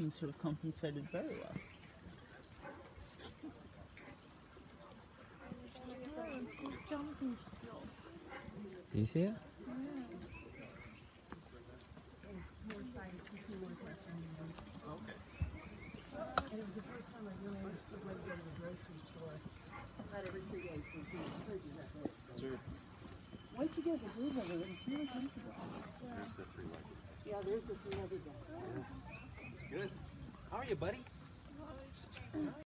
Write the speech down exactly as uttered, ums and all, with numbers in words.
seems to have compensated very well. Jumping skill. You see it? And it was the first time I really understood why you go to the grocery store about every three days when people told you that way. Sure. Once you get the groove of it, it's really comfortable. There's the three-legged. Yeah, there's the three-legged guy. It's good. How are you, buddy?